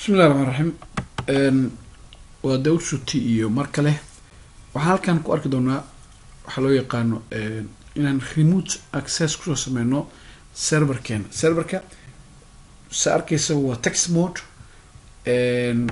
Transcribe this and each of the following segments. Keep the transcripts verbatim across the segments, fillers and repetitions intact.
بسم الله الرحمن الرحيم waa dawshuti iyo mar kale waxaan halkan ku arki doonaa waxa loo yaqaano inaan remote access ku sameeyno serverkeen serverka sa arkaysa waa text mode een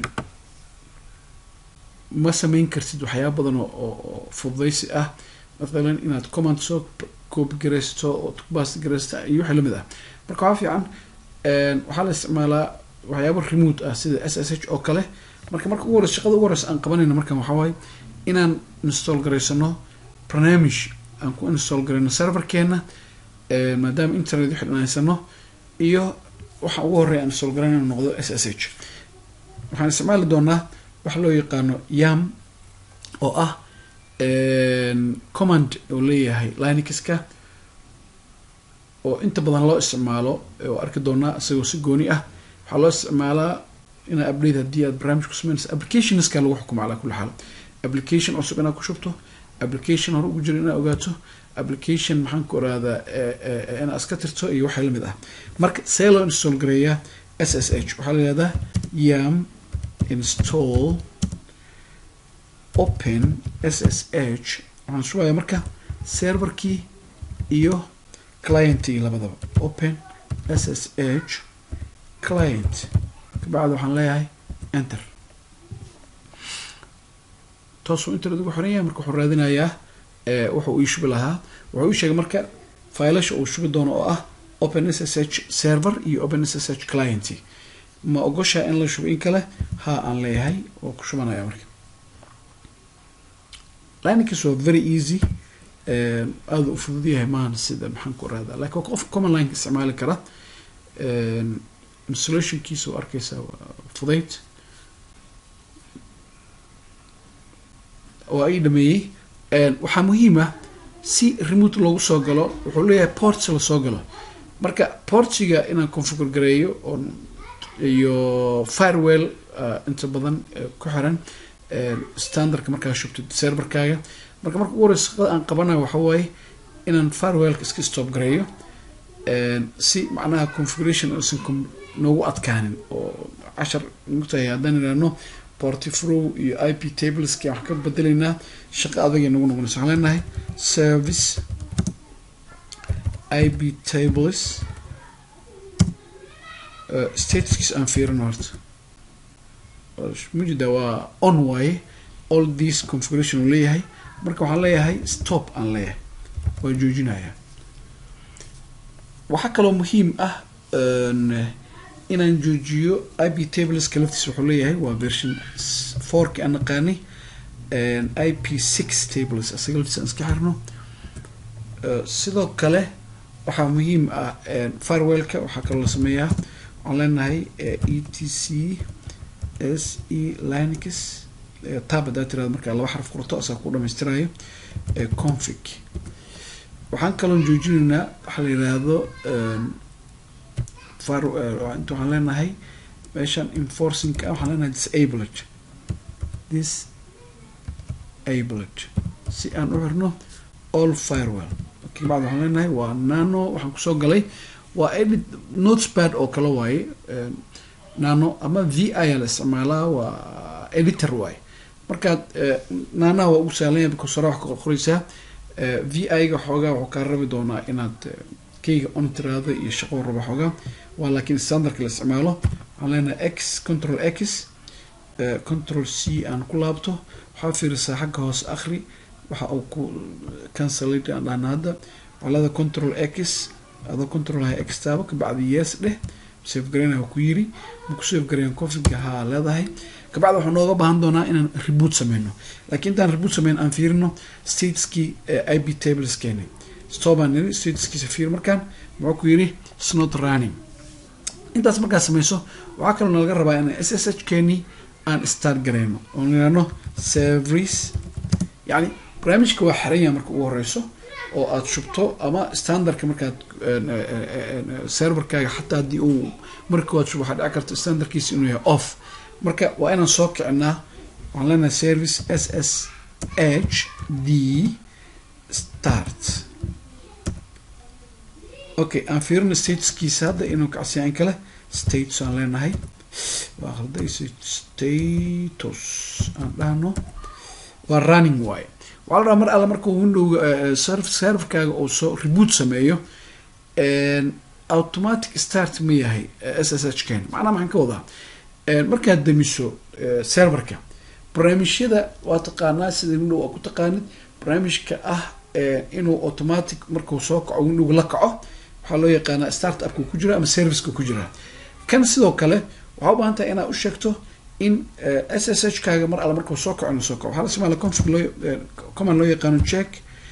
ma sameyn kartid waxyaabo badan oo fududeysi ah مثلا inaad command soo copy gareysto oo paste gareysto iyo waxa lamid ah marka waxa fiican een waxa la isticmaalaa waxyaabo remote ah sida S S H oo kale marka marka ugu horeysa shaqada ugu horeysa aan qabanayna marka waxa way inaan install gareysano barnaamij aan ku install gareyno serverkeena ee maadaama internet wixii dhanaysano iyo waxa ugu horeeya aan install gareyno noqdo S S H waxaan isticmaali doonaa waxa loo yaqaano yam oo ah een command oo leeyahay Linux-ka oo inta badan loo isticmaalo oo arki doonaa isagoo si gooni ah waxa loo isticmaalaa in update hadii aad barnaamij ku sameynayso applications ka lagu xukumo ala kulli xaal application cusub inaad ku shubto application hore ugu jira inaad ogaato application maxaan ku oraadaa ee in aska tirto iyo waxa lamid ah marka see loo install gareeyaa S S H waxa la yiraahdaa yam install open S S H waxaan shubayaa marka serverkii iyo client-kii labadaba open S S H client بعد waxaan leeyahay enter taasoo internet ugu xoreyay marka wuxuu raadinayaa ee wuxuu ii shubi lahaa wuxuu ii sheegay marka faylasha uu shubi doono oo ah open S S H server iyo open S S H client ma ogosha in la shubo in kale ha aan leeyahay oo ku shubanaya marka Linux is very easy ee aad u fudud yahay maan sida maxaan ku raadaa laakiin qof command line isticmaali kara ee installation kiisu arkaysa fudayd oo ay dhameeyay ee waxa muhiim ah si remote loogu soo galo wuxuu leeyahay ports la soo galo marka portsiga inaan configure gareeyo oo iyo firewall inta badan ku xiran ee standardka marka shubto serverkaaga marka marka ugu horeysa aan qabanayo waxa way inaan firewall iska stop gareeyo ee si macnaha configuration oo noogu adkaanin oo cashar mugtahay haddaan iraano portiflow iyo I P tables ka wax ka bedelaynaa shaqo adag ee nagu noqonaysa waxaan leenahay service I P tables uh, status and fiirino horta mujida waa on way all these configuration uu leeyahay marka waxaan leeyahay stop aan leeyahay waa joojinaya waxa kaloo muhiim ah inaan joojiyo I P tables kalaftiisa wuxuu leeyahay waa version four ka aan qaani and I P six tables asagaltiisa aan iska xirno sidoo kale waxa muhiim ah firewall-ka waxa kale la sameeyaa waxaan leenahay etc se linux tab data marka laba xaraf qorto asaa ku dhameystirayo config waxaan kaloo joojinaynaa waxa la yiraahdo far inta waxaan leenahay meeshan enforcing ka waxaan leenahay disabled disabled si aan u xirno all firewall okay baad waxaan leenahay waa nano waxaan ku soo galay waa edit notepad oo kala waaye nano ama V I la isticmaalaa waa editor waaye marka nano waa ugu sahlan because soo wax ka qoraysaa V I ga xoogaa wuxuu ka rabi doonaa inaad keyga on tiraado iyo shaqo rabo xoogaa ولكن standard la isticmaalo waxaan leenahay x control x control c aan ku laabto waxa fiirsaa xagga hoos akhri waxa uu ku cancel aan dhahnada walada control x ada control x taabo ka bacdi yes dheh save gareyna ku yiri ma ku save gareyn config ha leedahay ka bacdi waxaan nooga baahan doonaa inaan reboot sameeyno laakiin intaan reboot sameeyno aan fiirino stateski I P tables keenay stop and stateski fiir markaan wuxuu ku yiri it's not running intaas markaa sameyso waxa kale oo laga rabaa in S S H keeni aan start gareyno oo nirano service yani barnaamijka waa xariya marka ugu horeyso oo aad shubto ama standardka marka serverkaaga xataa hadii uu marka aad shubo waxa dhici karta standardkiisa inuu yahay off marka waa inaan soo kicinaa waxaan leenahay service S S H D start okay aan fiirino stateskiisa hadda inuu kacsiyan kale states aan leenahay وأخذ status أنا waa running waaye waxaa la rabaa mar alla markuu window server serverkaaga oo soo reboot sameeyo automatic start ma yahay S S H kan macnaha maxaan ka wadaa markaad damiso serverka barnaamijyada waa taqaanaa sida window waa ku taqaanid barnaamijka ah inuu automatic markuu soo kaco window la kaco waxaa loo yaqaanaa start up ku jira ama serviceka ku jira kan sidoo kale waxaa u baahan tahay inaad u sheegto in S S H kaaga mar alla markuu soo kaco soo kaco waxaa la isticmaala config loo command loo yaqaano check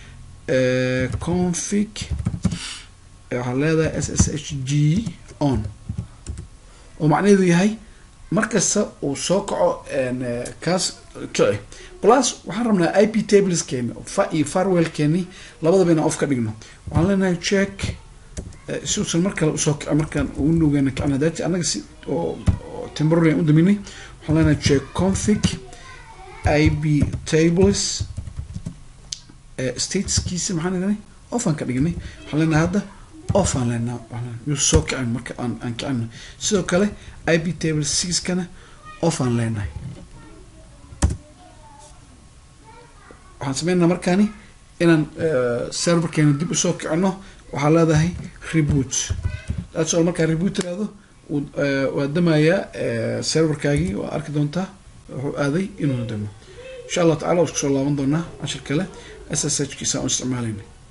config waxaa leedahay S S H G on oo macnaheedu yahay markasta uu soo kaco kaas kici plus waxaan rabnaa I P tables keena iyo firewall keeni labadaba inaan off ka dhigno waxaan leenahay check si uusan mar kale usoo kaco markaan windowgeena kacna data annaga si oo temporary u daminay waxaan leenahay check config I P tables stateskiisa maxaan leenahay off aan ka dhignay waxaan leenahay hadda off aan leenahay yuu soo kacin marka aan aan kacino sidoo kale I P table six kana off aan leenahay waxaan sameynaa markaani inaan serverkeena dib usoo kicino waxaa leedahay reboot that's all markaa reboot tiraahdo waa damayaa serverkaagii waa arki doontaa wuxuu aaday inuu damo insha allah tacaala waa isku soo laaban doonaa cashir kale S S H kiisa aan isticmaalayna